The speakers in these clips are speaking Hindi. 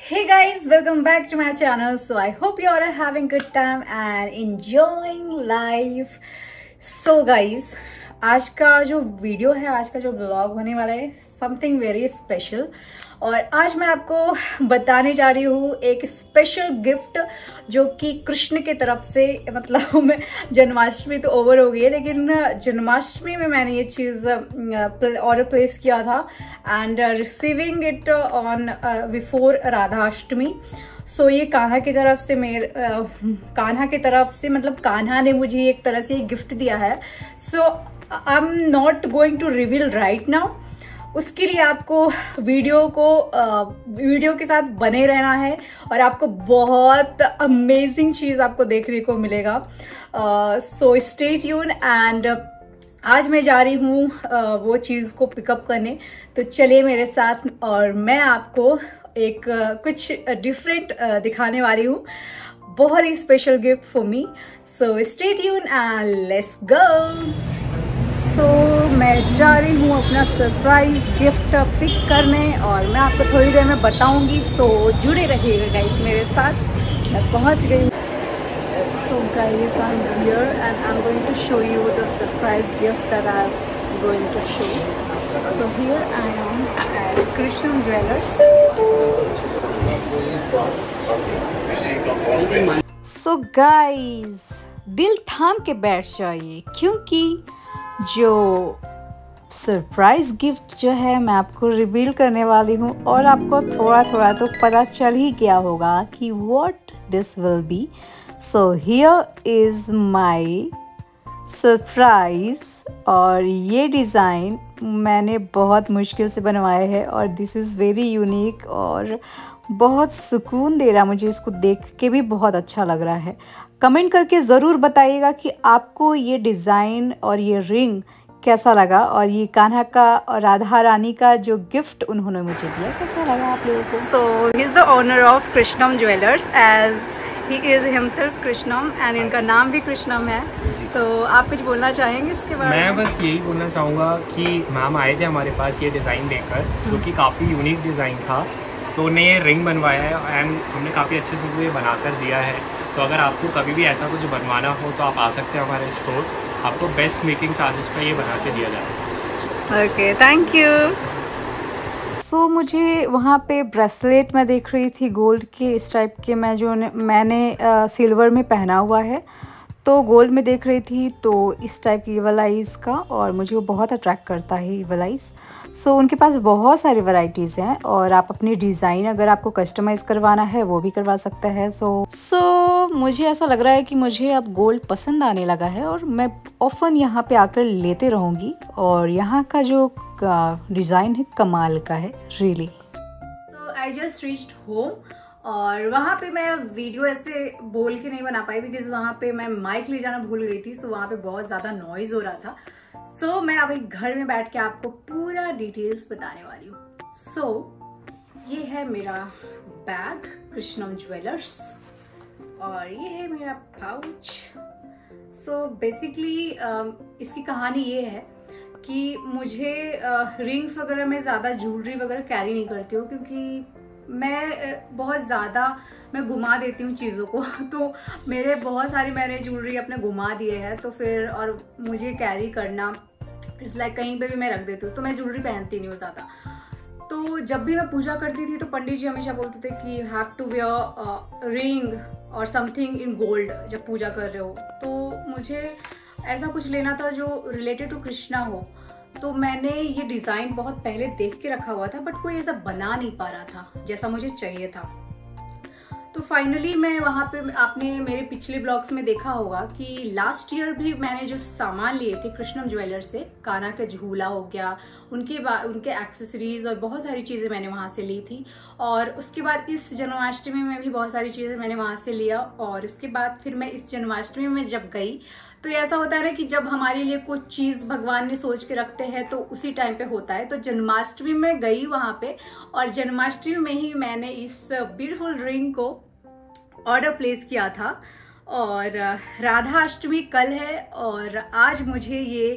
Hey guys, welcome back to my channel. So I hope you all are having good time and enjoying life. So guys, आज का जो वीडियो है, आज का जो ब्लॉग होने वाला है समथिंग वेरी स्पेशल। और आज मैं आपको बताने जा रही हूँ एक स्पेशल गिफ्ट जो कि कृष्ण की तरफ से, मतलब जन्माष्टमी तो ओवर हो गई है लेकिन जन्माष्टमी में मैंने ये चीज़ ऑर्डर प्लेस किया था and receiving it on before Radhashtami. So ये कान्हा की तरफ से मतलब कान्हा ने मुझे एक तरह से गिफ्ट दिया है। So I am not going to reveal right now. उसके लिए आपको वीडियो के साथ बने रहना है और आपको बहुत अमेजिंग चीज आपको देखने को मिलेगा। सो स्टे ट्यून एंड आज मैं जा रही हूँ वो चीज को पिकअप करने। तो चलिए मेरे साथ और मैं आपको एक कुछ डिफरेंट दिखाने वाली हूँ, बहुत ही special gift for me. So stay tune and let's go. So मैं जा रही हूँ अपना सरप्राइज गिफ्ट पिक करने और मैं आपको थोड़ी देर में बताऊंगी। सो जुड़े रहिएगा गाइस मेरे साथ। मैं पहुँच गई हूँ। So guys I am here and I am going to show you the surprise gift that I am going to show. So here I am at Krishna jewellers. So guys दिल थाम के बैठ जाइए क्योंकि जो सरप्राइज गिफ्ट जो है मैं आपको रिवील करने वाली हूँ और आपको थोड़ा थोड़ा तो पता चल ही गया होगा कि what this will be. So here is my surprise और ये डिज़ाइन मैंने बहुत मुश्किल से बनवाया है और दिस इज़ वेरी यूनिक और बहुत सुकून दे रहा। मुझे इसको देख के भी बहुत अच्छा लग रहा है। कमेंट करके ज़रूर बताइएगा कि आपको ये डिज़ाइन और ये रिंग कैसा लगा और ये कान्हा का और राधा रानी का जो गिफ्ट उन्होंने मुझे दिया कैसा लगा आप लोगों को। So he is the owner of Krishnam jewellers as he is himself Krishnam and इनका नाम भी कृष्णम है। तो आप कुछ बोलना चाहेंगे इसके बारे में? मैं बस यही बोलना चाहूँगा कि मैम आए थे हमारे पास ये डिज़ाइन लेकर जो कि काफ़ी यूनिक डिज़ाइन था। तो उन्हें ये रिंग बनवाया है एंड हमने काफ़ी अच्छे से ये बनाकर दिया है। तो अगर आपको कभी भी ऐसा कुछ बनवाना हो तो आप आ सकते हैं हमारे स्टोर। आपको बेस्ट मेकिंग चार्जेस पे ये बना के दिया जाएगा। Okay thank you. सो मुझे वहाँ पे ब्रेसलेट मैं देख रही थी गोल्ड के इस टाइप के, मैंने सिल्वर में पहना हुआ है तो गोल्ड में देख रही थी तो इस टाइप की वलाइज़ का, और मुझे वो बहुत अट्रैक्ट करता है ये वलाइज़। सो उनके पास बहुत सारी वैरायटीज़ हैं और आप अपनी डिज़ाइन अगर आपको कस्टमाइज़ करवाना है वो भी करवा सकते हैं। सो मुझे ऐसा लग रहा है कि मुझे अब गोल्ड पसंद आने लगा है और मैं ऑफन यहाँ पे आकर लेते रहूँगी और यहाँ का जो डिज़ाइन है कमाल का है really. So I just reached home और वहाँ पे मैं वीडियो ऐसे बोल के नहीं बना पाई बिकॉज वहाँ पे मैं माइक ले जाना भूल गई थी। सो वहाँ पे बहुत ज़्यादा नॉइज़ हो रहा था। सो मैं अभी घर में बैठ के आपको पूरा डिटेल्स बताने वाली हूँ। सो ये है मेरा बैग कृष्णम ज्वेलर्स और ये है मेरा पाउच। सो बेसिकली इसकी कहानी ये है कि मुझे रिंग्स वगैरह में ज़्यादा ज्वेलरी वगैरह कैरी नहीं करती हूँ क्योंकि मैं बहुत ज़्यादा घुमा देती हूँ चीज़ों को। तो मेरे बहुत सारी मैंने ज्वेलरी अपने घुमा दिए हैं तो फिर और मुझे कैरी करना इट्स लाइक कहीं पे भी मैं रख देती हूँ तो मैं ज्वेलरी पहनती नहीं हूँ ज़्यादा। तो जब भी मैं पूजा करती थी तो पंडित जी हमेशा बोलते थे कि you have to wear ring और समथिंग इन गोल्ड जब पूजा कर रहे हो। तो मुझे ऐसा कुछ लेना था जो रिलेटेड टू कृष्णा हो। तो मैंने ये डिज़ाइन बहुत पहले देख के रखा हुआ था बट कोई ऐसा बना नहीं पा रहा था जैसा मुझे चाहिए था। तो फाइनली मैं वहाँ पे, आपने मेरे पिछले ब्लॉग्स में देखा होगा कि लास्ट ईयर भी मैंने जो सामान लिए थे कृष्णम ज्वेलर्स से, कान्हा का झूला हो गया, उनके एक्सेसरीज और बहुत सारी चीज़ें मैंने वहाँ से ली थी। और उसके बाद इस जन्माष्टमी में भी बहुत सारी चीज़ें मैंने वहाँ से लिया और इसके बाद फिर मैं इस जन्माष्टमी में जब गई तो ऐसा होता है ना कि जब हमारे लिए कुछ चीज़ भगवान ने सोच के रखते हैं तो उसी टाइम पे होता है। तो जन्माष्टमी में गई वहाँ पे और जन्माष्टमी में ही मैंने इस ब्यूटीफुल रिंग को ऑर्डर प्लेस किया था। और राधा अष्टमी कल है और आज मुझे ये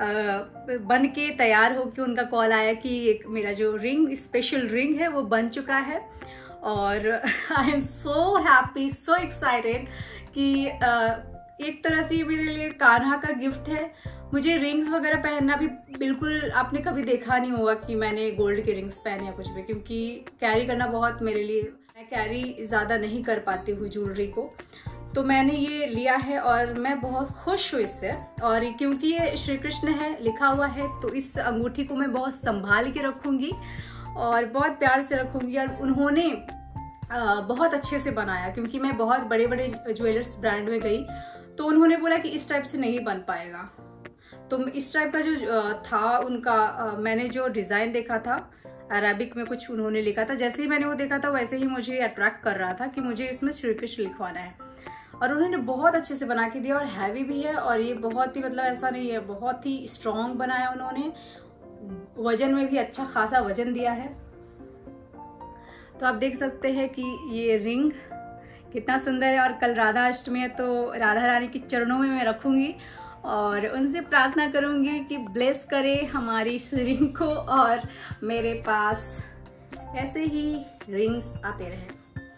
बन के तैयार हो के उनका कॉल आया कि एक मेरा जो रिंग स्पेशल रिंग है वो बन चुका है और I am so happy, so excited कि एक तरह से ये मेरे लिए कान्हा का गिफ्ट है। मुझे रिंग्स वगैरह पहनना भी बिल्कुल, आपने कभी देखा नहीं होगा कि मैंने गोल्ड के रिंग्स पहने या कुछ भी, क्योंकि कैरी करना बहुत मेरे लिए, मैं कैरी ज़्यादा नहीं कर पाती हूँ ज्वेलरी को। तो मैंने ये लिया है और मैं बहुत खुश हूँ इससे। और क्योंकि ये श्री कृष्ण है लिखा हुआ है, तो इस अंगूठी को मैं बहुत संभाल के रखूँगी और बहुत प्यार से रखूँगी। और उन्होंने बहुत अच्छे से बनाया, क्योंकि मैं बहुत बड़े बड़े ज्वेलर्स ब्रांड में गई तो उन्होंने बोला कि इस टाइप से नहीं बन पाएगा। तो इस टाइप का जो था उनका, मैंने जो डिज़ाइन देखा था अरेबिक में कुछ उन्होंने लिखा था, जैसे ही मैंने वो देखा था वैसे ही मुझे अट्रैक्ट कर रहा था कि मुझे इसमें श्री कृष्ण लिखवाना है। और उन्होंने बहुत अच्छे से बना के दिया और हैवी भी है। और ये बहुत ही, मतलब ऐसा नहीं है, बहुत ही स्ट्रॉन्ग बनाया उन्होंने, वजन में भी अच्छा खासा वजन दिया है। तो आप देख सकते हैं कि ये रिंग कितना सुंदर है। और कल राधा अष्टमी है तो राधा रानी के चरणों में मैं रखूंगी और उनसे प्रार्थना करूंगी कि ब्लेस करे हमारी इस रिंग को और मेरे पास ऐसे ही रिंग्स आते रहे।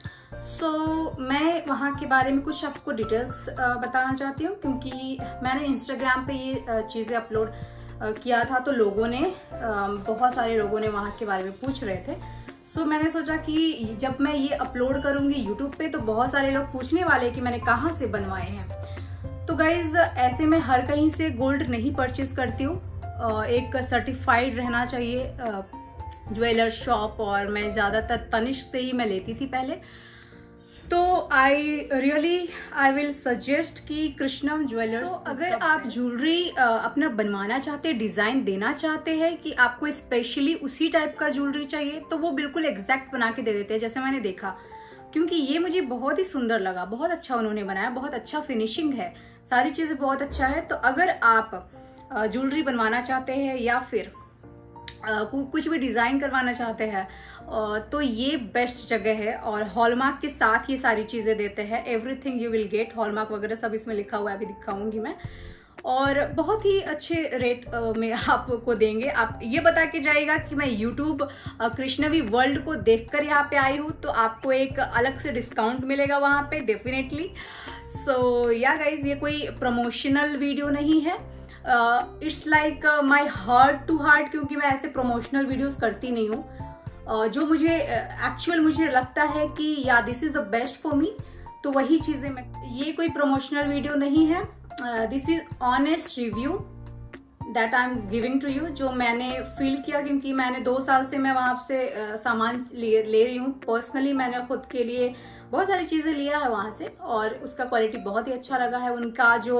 मैं वहाँ के बारे में कुछ आपको डिटेल्स बताना चाहती हूँ, क्योंकि मैंने इंस्टाग्राम पे ये चीज़ें अपलोड किया था तो लोगों ने, बहुत सारे लोगों ने वहाँ के बारे में पूछ रहे थे। मैंने सोचा कि जब मैं ये अपलोड करूँगी यूट्यूब पे तो बहुत सारे लोग पूछने वाले कि मैंने कहाँ से बनवाए हैं। तो गाइज, ऐसे मैं हर कहीं से गोल्ड नहीं परचेज करती हूँ, एक सर्टिफाइड रहना चाहिए ज्वेलर शॉप, और मैं ज़्यादातर तनिष्क से ही मैं लेती थी पहले। तो आई विल सजेस्ट कि कृष्णम ज्वेलर्स। अगर आप ज्वेलरी अपना बनवाना चाहते हैं, डिज़ाइन देना चाहते हैं कि आपको स्पेशली उसी टाइप का ज्वेलरी चाहिए, तो वो बिल्कुल एग्जैक्ट बना के दे देते हैं जैसे मैंने देखा। क्योंकि ये मुझे बहुत ही सुंदर लगा, बहुत अच्छा उन्होंने बनाया, बहुत अच्छा फिनिशिंग है, सारी चीज़ें बहुत अच्छा है। तो अगर आप ज्वेलरी बनवाना चाहते हैं या फिर कुछ भी डिज़ाइन करवाना चाहते हैं तो ये बेस्ट जगह है। और हॉलमार्क के साथ ये सारी चीज़ें देते हैं, everything you will get, hallmark वगैरह सब इसमें लिखा हुआ है, अभी दिखाऊंगी मैं। और बहुत ही अच्छे रेट में आपको देंगे। आप ये बता के जाइएगा कि मैं यूट्यूब कृष्णवी वर्ल्ड को देखकर यहाँ पे आई हूँ, तो आपको एक अलग से डिस्काउंट मिलेगा वहाँ पे डेफिनेटली। या गाइज, ये कोई प्रमोशनल वीडियो नहीं है, it's like my heart to heart, क्योंकि मैं ऐसे प्रमोशनल वीडियोस करती नहीं हूँ। जो मुझे मुझे लगता है कि yeah this is the best for me, तो वही चीज़ें मैं, ये कोई प्रमोशनल वीडियो नहीं है, this is honest review that I am giving to you, जो मैंने फील किया। क्योंकि मैंने 2 साल से मैं वहाँ से सामान ले रही हूँ पर्सनली, मैंने खुद के लिए बहुत सारी चीज़ें लिया है वहाँ से और उसका क्वालिटी बहुत ही अच्छा लगा है। उनका जो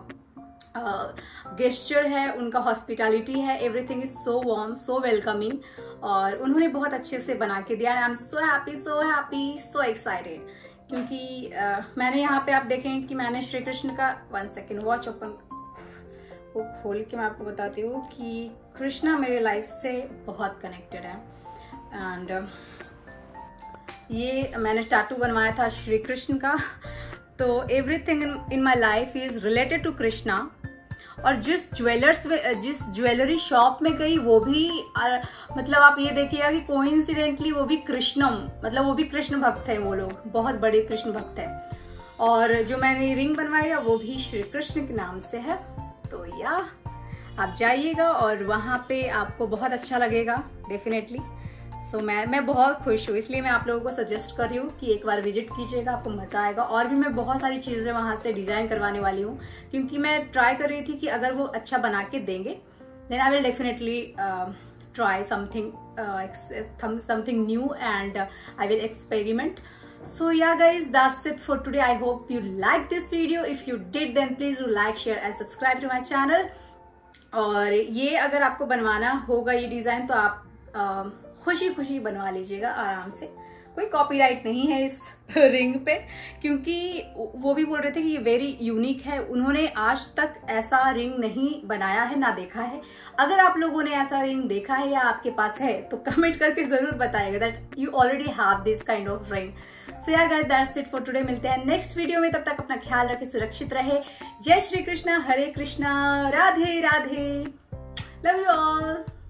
गेस्चर है, उनका हॉस्पिटैलिटी है, everything is so warm, so welcoming, और उन्होंने बहुत अच्छे से बना के दिया है। I am so happy, so excited, क्योंकि मैंने यहाँ पे आप देखें कि मैंने श्री कृष्ण का 1 सेकेंड वॉच ओपन को खोल के मैं आपको बताती हूँ कि कृष्णा मेरे लाइफ से बहुत कनेक्टेड है। एंड ये मैंने टैटू बनवाया था श्री कृष्ण का, तो everything in my life is related to Krishna. और जिस ज्वेलरी शॉप में गई वो भी मतलब आप ये देखिएगा कि कोइंसिडेंटली वो भी कृष्णम, मतलब वो भी कृष्ण भक्त है, वो लोग बहुत बड़े कृष्ण भक्त है। और जो मैंने रिंग बनवाई है वो भी श्री कृष्ण के नाम से है। तो या आप जाइएगा और वहाँ पे आपको बहुत अच्छा लगेगा डेफिनेटली। मैं बहुत खुश हूँ, इसलिए मैं आप लोगों को सजेस्ट कर रही हूँ कि एक बार विजिट कीजिएगा, आपको मज़ा आएगा। और भी मैं बहुत सारी चीज़ें वहाँ से डिज़ाइन करवाने वाली हूँ, क्योंकि मैं ट्राई कर रही थी कि अगर वो अच्छा बना के देंगे then I will definitely try something new and I will experiment. So yeah guys, that's it for today. I hope you liked this video. If you did, then please do like, share and subscribe to my channel. और ये अगर आपको बनवाना होगा ये डिज़ाइन तो आप खुशी खुशी बनवा लीजिएगा आराम से, कोई कॉपीराइट नहीं है इस रिंग पे, क्योंकि वो भी बोल रहे थे कि ये वेरी यूनिक है, उन्होंने आज तक ऐसा रिंग नहीं बनाया है ना देखा है। अगर आप लोगों ने ऐसा रिंग देखा है या आपके पास है तो कमेंट करके जरूर बताइएगा that you already have this kind of ring. So yeah guys, that's it for today. मिलते हैं नेक्स्ट वीडियो में, तब तक अपना ख्याल रखें, सुरक्षित रहे। जय Shri Krishna, Hare Krishna, Radhe Radhe, love you all.